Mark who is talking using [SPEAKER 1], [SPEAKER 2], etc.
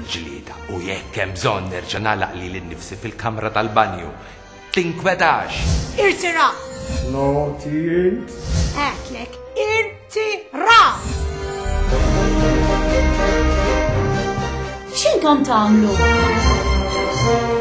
[SPEAKER 1] il-ġlieda u jekk hemm bżonn nerġa' nagħlaq lili nnifsi fil-kamra tal-banju. Tinkwetax.
[SPEAKER 2] Irtira!
[SPEAKER 3] Naughty int.
[SPEAKER 2] Għetlek, irtira!
[SPEAKER 4] X'intom tagħmlu?